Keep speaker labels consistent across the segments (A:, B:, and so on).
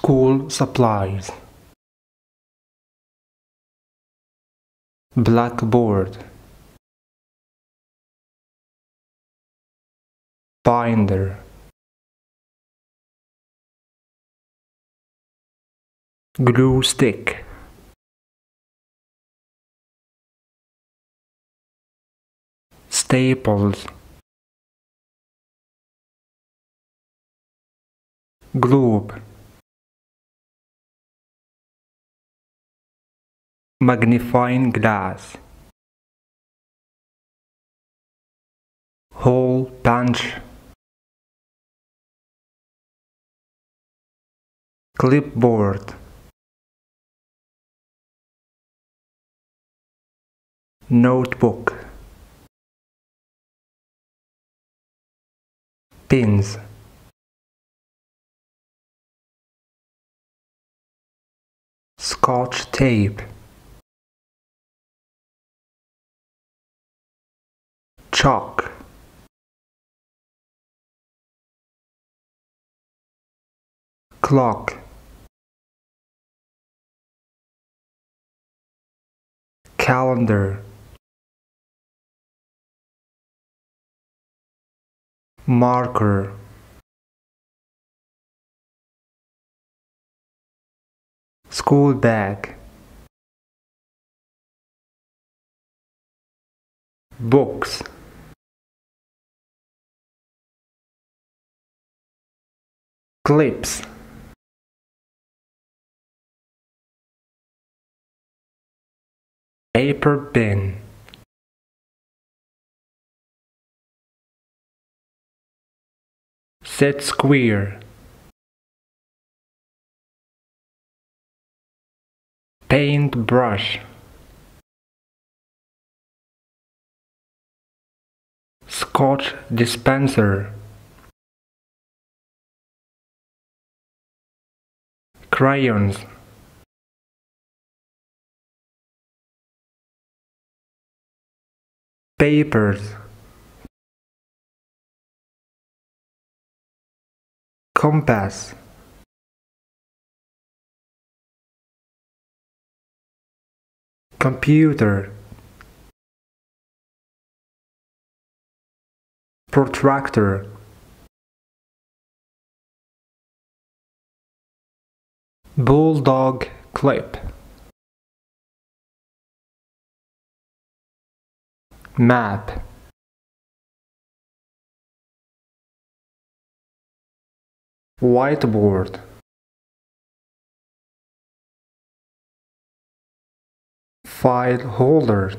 A: School supplies. Blackboard. Binder. Glue stick. Staples. Globe. Magnifying glass. Hole punch. Clipboard. Notebook. Pins. Scotch tape. Chalk. Clock. Calendar. Marker. School bag. Books. Clips. Paper bin. Set square. Paintbrush. Scotch dispenser. Crayons. Papers. Compass. Computer. Protractor. Bulldog clip. Map. Whiteboard. File holder.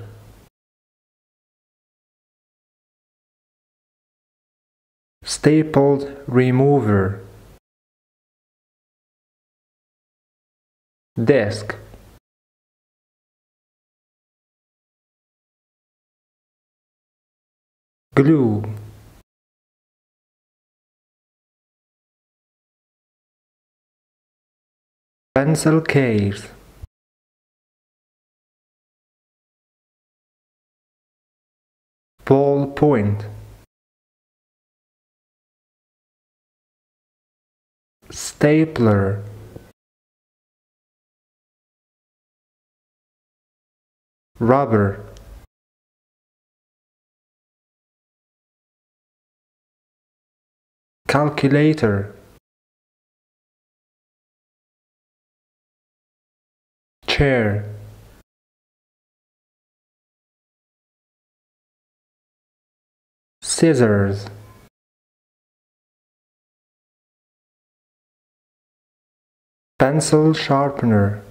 A: Stapled remover. Desk. Glue. Pencil case. Ballpoint. Stapler. Rubber. Calculator. Chair. Scissors. Pencil sharpener.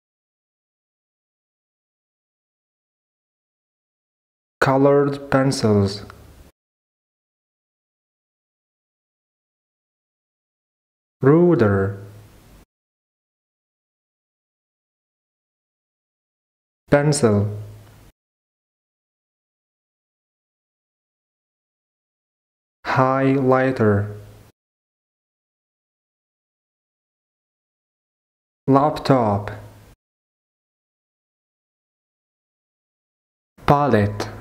A: Colored pencils. Ruler. Pencil. Highlighter. Laptop. Palette.